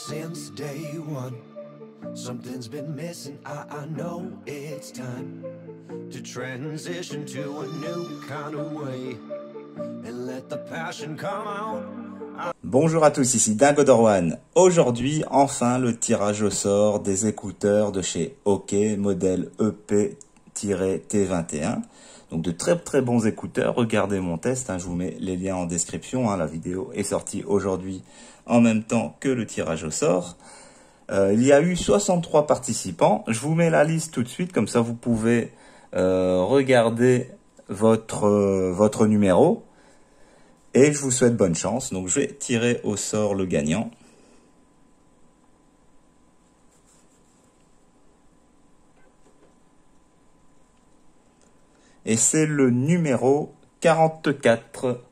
since day one. Something's been missing, I know it's time to transition to a new kind of way and let the passion come out. Bonjour à tous, ici Dingo Dorwan. Aujourd'hui, enfin, le tirage au sort des écouteurs de chez OK, modèle EP-T21. Donc de très bons écouteurs. Regardez mon test, je vous mets les liens en description. La vidéo est sortie aujourd'hui en même temps que le tirage au sort. Il y a eu 63 participants. Je vous mets la liste tout de suite, comme ça vous pouvez regarder votre numéro. Et je vous souhaite bonne chance. Donc je vais tirer au sort le gagnant. Et c'est le numéro 44.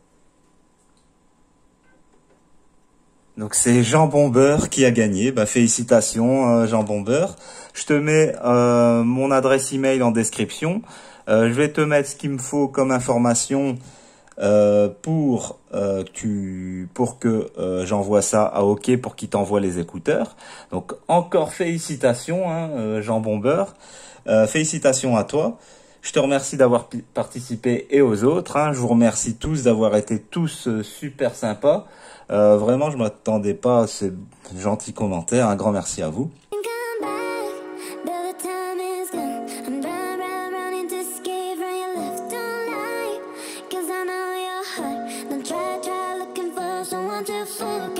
Donc c'est Jean Bombeur qui a gagné. Félicitations Jean Bombeur. Je te mets mon adresse email en description. Je vais te mettre ce qu'il me faut comme information pour que j'envoie ça à OK pour qu'il t'envoie les écouteurs. Donc encore félicitations Jean Bombeur. Félicitations à toi. Je te remercie d'avoir participé et aux autres. Je vous remercie tous d'avoir été tous super sympas. Vraiment, je m'attendais pas à ces gentils commentaires. Un grand merci à vous. Try looking for someone to forget.